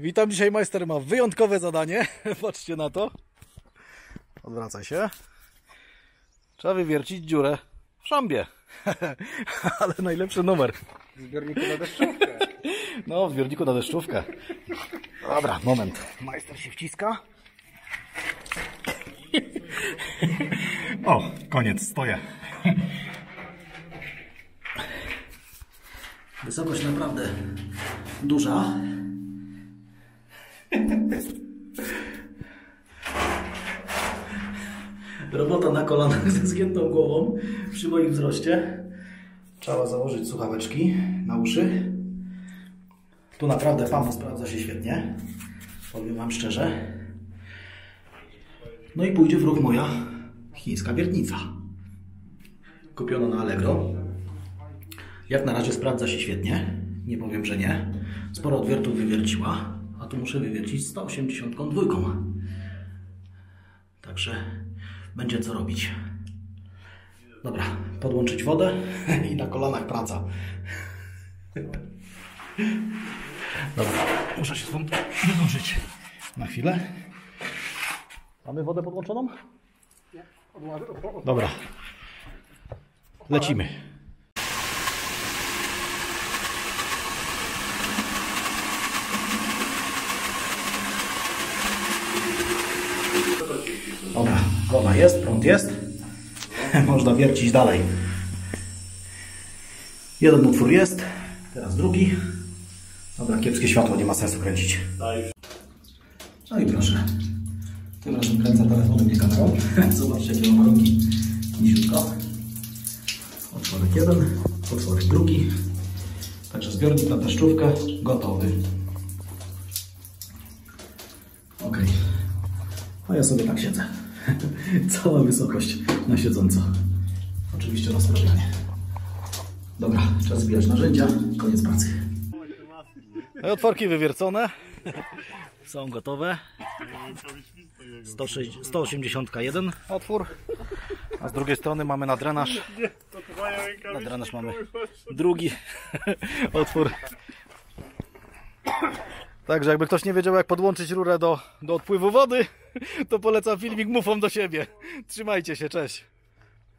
Witam, dzisiaj majster ma wyjątkowe zadanie. Patrzcie na to. Odwracaj się. Trzeba wywiercić dziurę w szambie. Ale najlepszy numer. W zbiorniku na deszczówkę. No, w zbiorniku na deszczówkę. Dobra, moment. Majster się wciska. O, koniec, stoję. Wysokość naprawdę duża. Robota na kolanach ze zgiętą głową przy moim wzroście. Trzeba założyć słuchaweczki na uszy. Tu naprawdę PAMO sprawdza się świetnie. Powiem wam szczerze. No i pójdzie w ruch moja chińska wiertnica. Kupiona na Allegro. Jak na razie sprawdza się świetnie. Nie powiem, że nie. Sporo odwiertów wywierciła. A tu muszę wywiercić 182. Także będzie co robić. Dobra, podłączyć wodę i na kolanach praca. Dobra, muszę się stąd wydłużyć na chwilę. Mamy wodę podłączoną? Nie. Dobra, lecimy. Dobra, woda jest, prąd jest. Można wiercić dalej. Jeden utwór jest, teraz drugi. Dobra, kiepskie światło, nie ma sensu kręcić. No i proszę. Tym razem kręcę telefonem, nie kamerą. Zobaczcie, jakie mam warunki. Niziutko. Otworek jeden, otworek drugi. Także zbiornik na deszczówkę gotowy. Ok. A ja sobie tak siedzę. Cała wysokość na siedząco. Oczywiście rozprawianie. Dobra, czas zbierać narzędzia. Koniec pracy. No i otworki wywiercone. Są gotowe. 181 otwór. A z drugiej strony mamy na drenaż. Na drenaż mamy drugi otwór. Także jakby ktoś nie wiedział, jak podłączyć rurę do odpływu wody, to polecam filmik Mufą do siebie. Trzymajcie się, cześć.